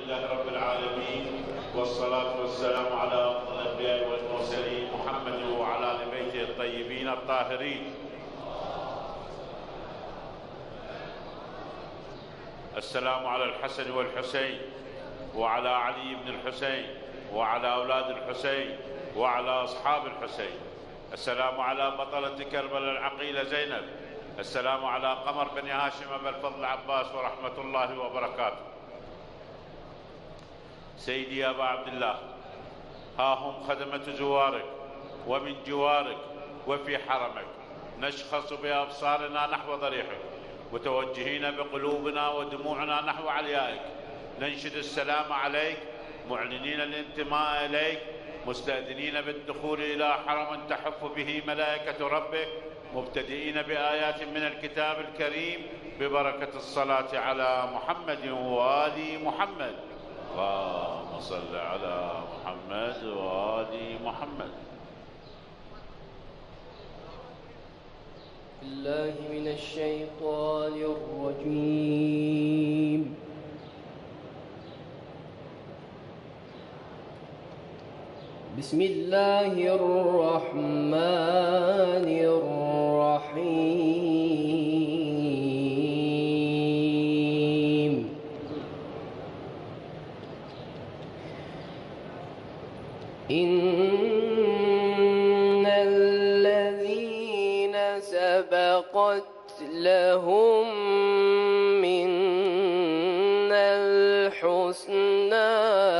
لله رب العالمين، والصلاة والسلام على أفضل الأنبياء والمرسلين محمد وعلى آل بيته الطيبين الطاهرين. السلام على الحسن والحسين وعلى علي بن الحسين وعلى أولاد الحسين وعلى أصحاب الحسين. السلام على بطلة كربلاء العقيلة زينب. السلام على قمر بني هاشم أبا الفضل عباس ورحمة الله وبركاته. سيدي أبا عبد الله، ها هم خدمة زوارك ومن جوارك وفي حرمك، نشخص بأبصارنا نحو ضريحك، متوجهين بقلوبنا ودموعنا نحو عليائك، ننشد السلام عليك، معلنين الانتماء إليك، مستأذنين بالدخول إلى حرم تحف به ملائكة ربك، مبتدئين بآيات من الكتاب الكريم ببركة الصلاة على محمد وآل محمد. اللهم صل على محمد وآل محمد. بالله من الشيطان الرجيم. بسم الله الرحمن الرحيم. إن الذين سبقت لهم منا الحسنى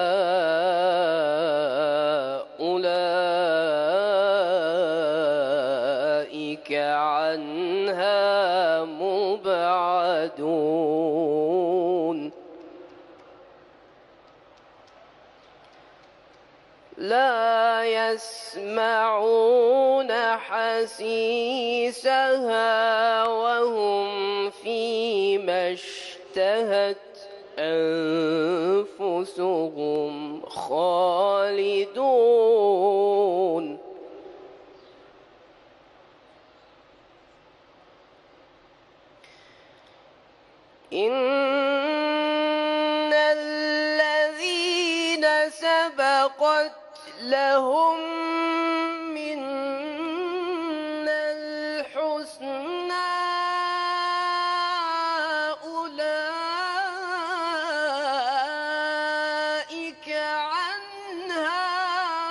أولئك عنها مبعدون. لا يسمعون حسيسها وهم فيما اشتهت أنفسهم خالدون. إن الذين سبقت لهم منا الحسنى أولئك عنها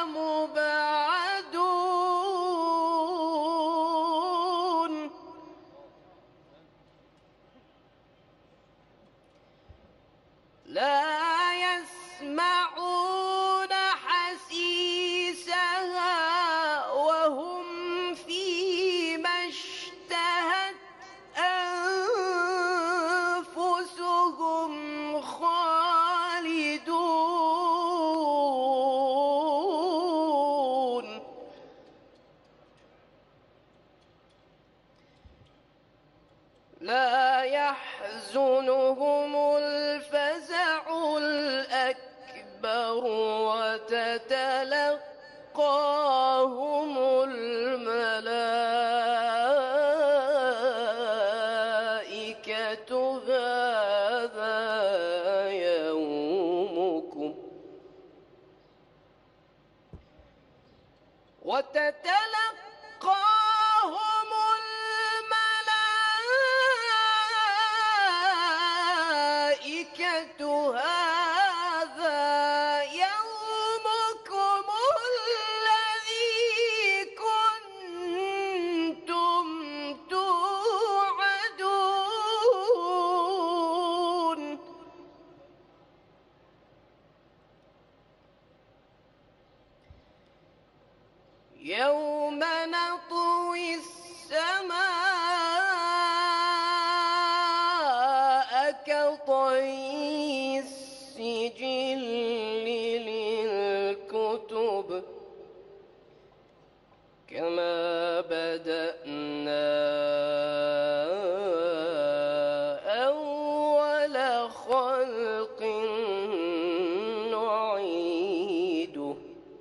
مبعدون. لا يسمعون حسيسها وهم فيما اشتهت أنفسهم خالدون. لا يحزنهم الفزع الأكبر وتتلقاهم الملائكة هذا يومكم وتتلقاهم الملائكة هذا يومكم الذي كنتم توعدون. يوم نطوي السماء كطي السجل للكتب كما بدأنا أول خلق نعيده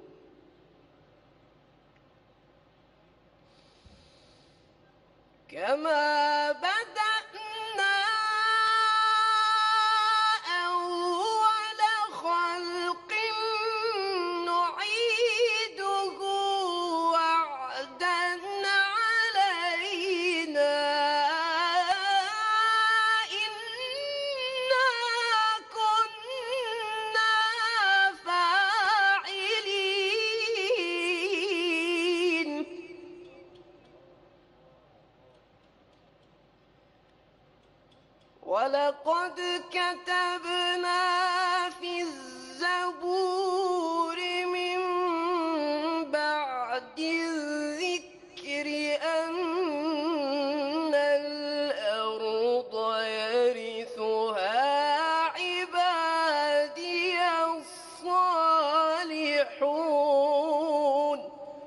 كما بدأنا أول ولقد كتبنا في الزبور من بعد الذكر أن الأرض يرثها عبادي الصالحون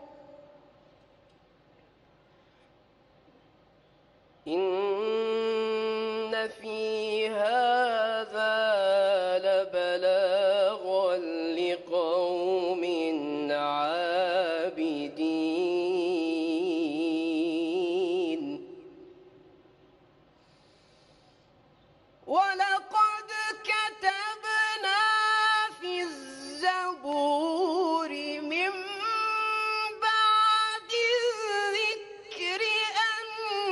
إن في هذا لبلاغا لقوم عابدين ولقد كتبنا في الزبور من بعد الذكر أن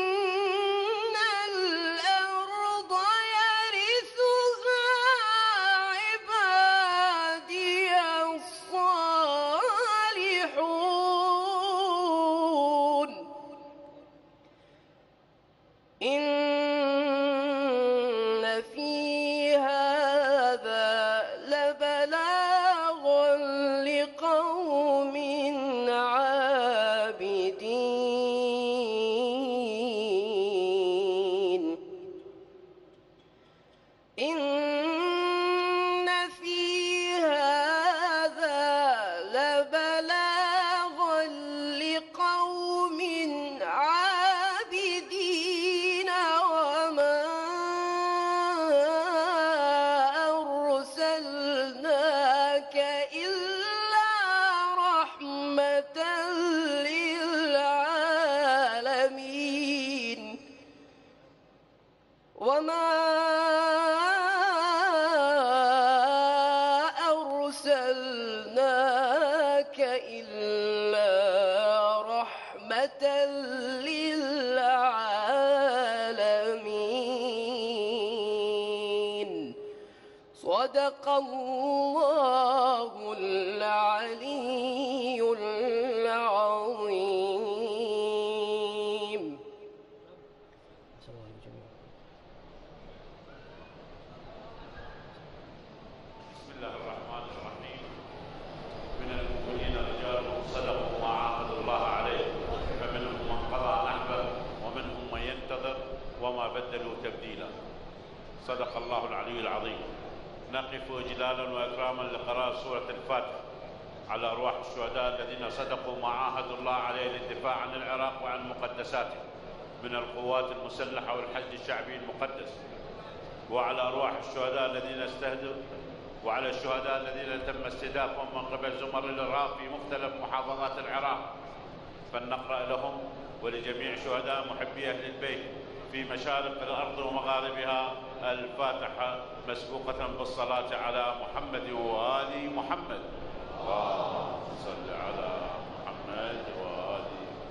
الأرض يرثها عبادي الصالحون إن في هذا لبلاغا لقوم عابدين إن في هذا لبلاغا لقوم عابدين وما أرسلناك إلا رحمة للعالمين وما أرسلناك إلا رحمة للعالمين صدق الله العلي العظيم. بسم الله الرحمن الرحيم. من المؤمنين رجال صدقوا ما عاهدوا الله عليه فمنهم من قضى نحبه ومنهم من ينتظر وما بدلوا تبديلا. صدق الله العلي العظيم. نقف إجلالا وإكراما لقراءة سورة الفاتحة على أرواح الشهداء الذين صدقوا ما عاهدوا الله عليه للدفاع عن العراق وعن مقدساته من القوات المسلحة والحشد الشعبي المقدس، وعلى أرواح الشهداء الذين استهدوا، وعلى الشهداء الذين تم استهدافهم من قبل زمر الإرهاب في مختلف محافظات العراق. فلنقرأ لهم ولجميع شهداء محبي أهل البيت في مشارق الأرض ومغاربها الفاتحة مسبوقة بالصلاة على محمد وآل محمد. اللهم صل على محمد وآل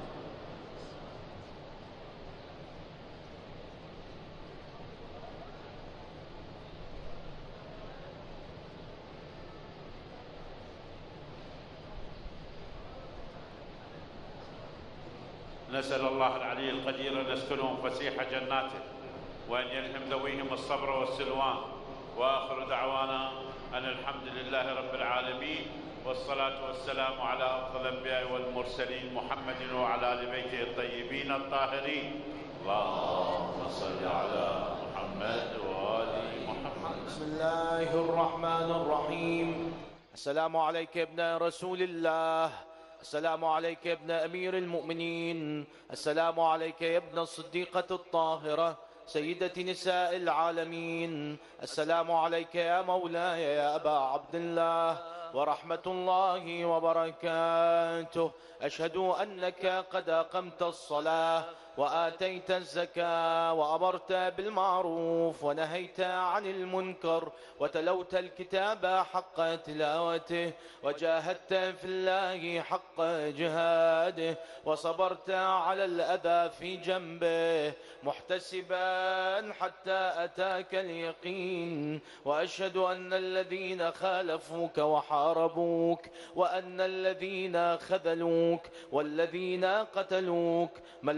نسأل الله العلي القدير أن يسكنهم فسيح جناته وأن يلهم ذويهم الصبر والسلوان. وآخر دعوانا أن الحمد لله رب العالمين والصلاة والسلام على أفضل الأنبياء والمرسلين محمد وعلى آل بيته الطيبين الطاهرين. اللهم صل على محمد وآل محمد. بسم الله الرحمن الرحيم. السلام عليك يا ابن رسول الله، السلام عليك يا ابن أمير المؤمنين، السلام عليك يا ابن الصديقة الطاهرة سيدة نساء العالمين، السلام عليك يا مولاي يا أبا عبد الله ورحمة الله وبركاته. أشهد أنك قد أقمت الصلاة وآتيت الزكاة وأمرت بالمعروف ونهيت عن المنكر وتلوت الكتاب حق تلاوته وجاهدت في الله حق جهاده وصبرت على الأذى في جنبه محتسبا حتى أتاك اليقين. وأشهد أن الذين خالفوك وحاربوك وأن الذين خذلوك والذين قتلوك ملعونون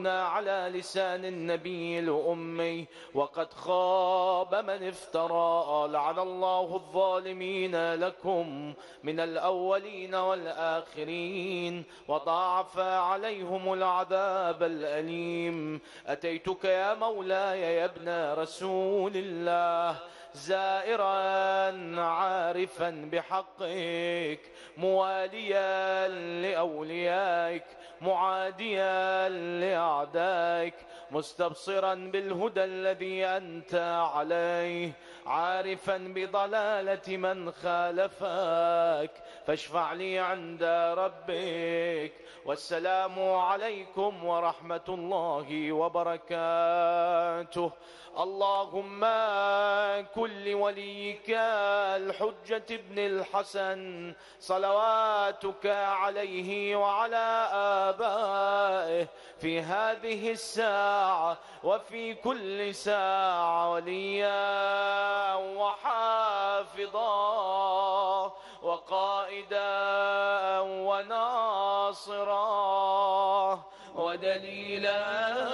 هنا على لسان النبي الأمي، وقد خاب من افترى. لعن الله الظالمين لكم من الأولين والآخرين، وضاعف عليهم العذاب الأليم. أتيتك يا مولاي يا ابن رسول الله زائرا عارفا بحقك، مواليا لأوليائك، معاديا لأعدائك، مستبصرا بالهدى الذي أنت عليه، عارفا بضلالة من خالفك، فاشفع لي عند ربك. والسلام عليكم ورحمة الله وبركاته. اللهم كن لوليك الحجة ابن الحسن صلواتك عليه وعلى آبائه في هذه الساعة وفي كل ساعة وليا وحافظا وقائدا وناصرا ودليلا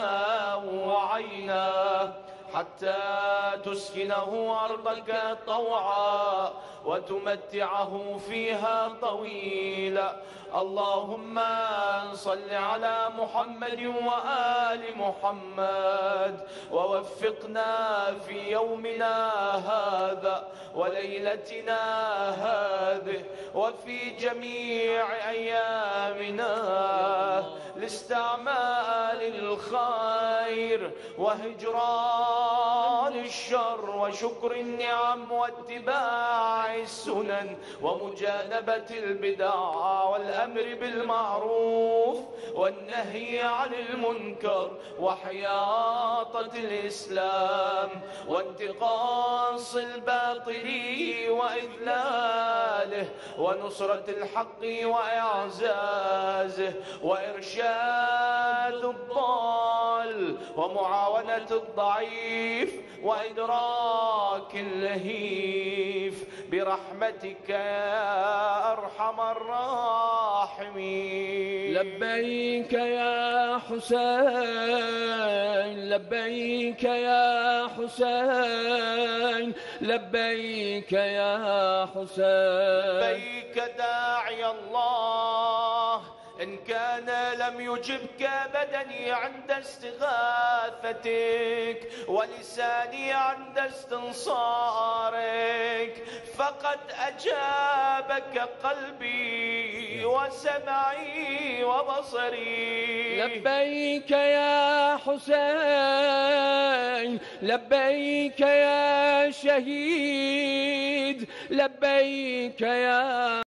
وعينا، حتى تسكنه أرضك طوعا وتمتعه فيها طويلا. اللهم صل على محمد وآل محمد، ووفقنا في يومنا هذا وليلتنا هذه وفي جميع أيامنا لاستعمال الخير وهجران الشر وشكر النعم واتباع السنن ومجانبة البدع والأمر بالمعروف والنهي عن المنكر وحياطة الإسلام وانتقاص الباطل وإذلاله ونصرة الحق وإعزازه وإرشاد الضال ومعاونة الضعيف وإدراك اللهيف برحمتك يا أرحم الراحمين. لبيك يا حسين، لبيك يا حسين، لبيك يا حسين. لبيك داعي الله، إن كان لم يجبك بدني عند استغاثتك ولساني عند استنصارك، فقد أجابك قلبي وسمعي وبصري. لبيك يا حسين، لبيك يا شهيد، لبيك يا